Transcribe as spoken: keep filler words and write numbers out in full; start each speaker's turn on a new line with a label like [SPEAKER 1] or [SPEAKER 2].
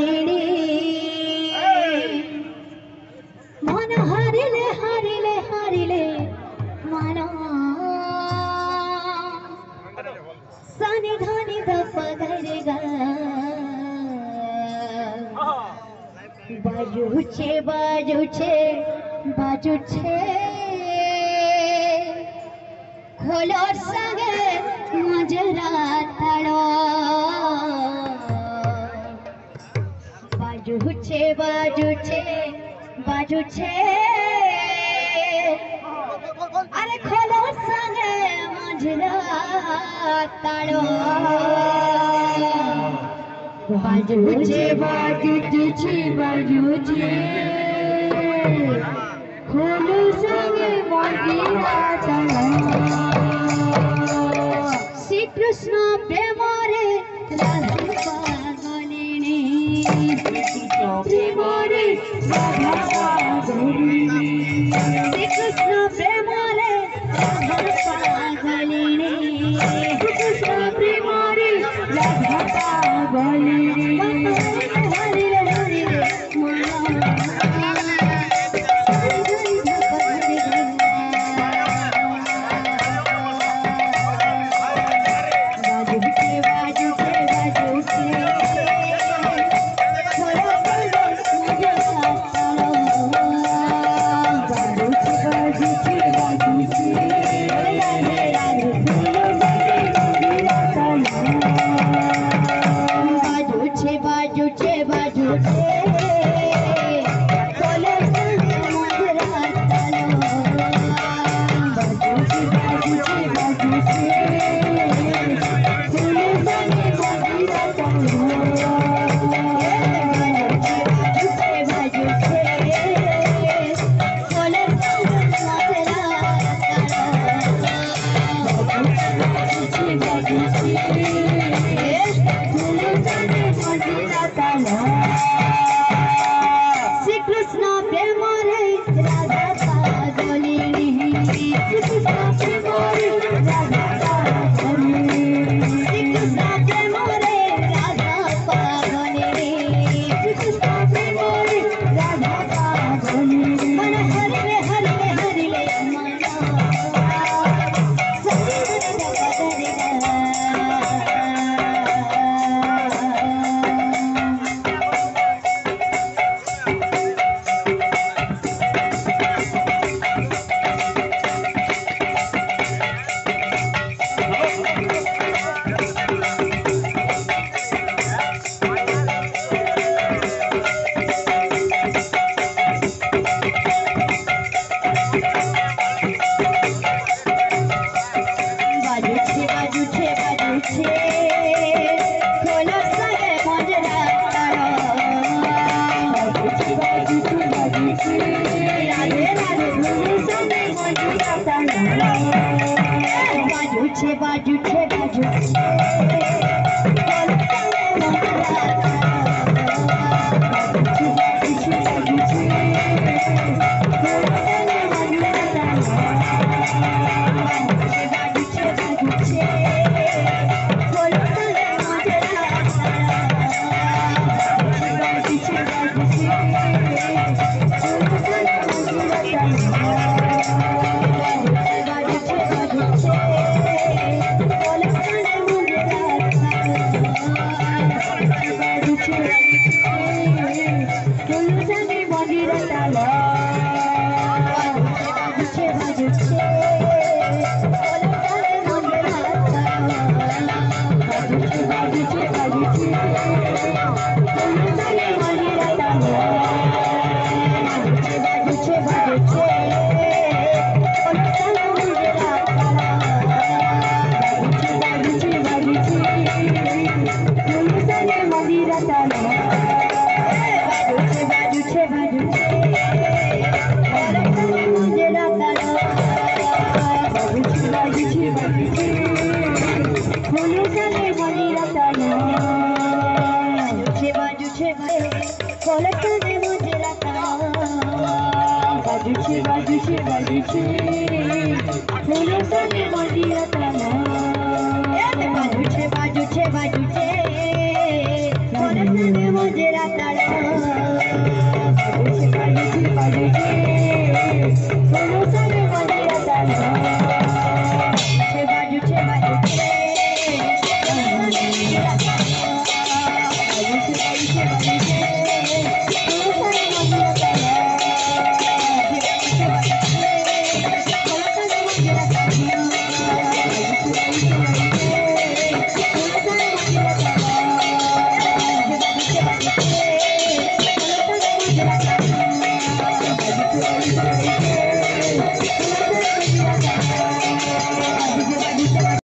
[SPEAKER 1] गलिणी मन हारिले हारिले हारिले मन सानी धानी दप गरे गा बाजू छे बाजू छे बाजू छे खोलोर संगे मजरा ताड़ो बाजू छे बाजू छे बाजू छे अरे खोलोर संगे मजरा ताड़ो बाजू छे बाजू छे बाजू छे खोलोर संगे मजरा ताड़ो श्री कृष्ण प्रेम रे राधा पागलिनी प्रेम रे राधा पागलिनी श्री कृष्ण प्रेम रे राधा पागलिनी श्री कृष्ण प्रेम रे राधा पागलिनी हरि रे हरि रे बाजू छे बाजू बाजूचे बाजूचे बाजूचे फूलों से मंदिर तना बाजूचे बाजूचे बाजूचे फूलों से मंदिर तना बाजू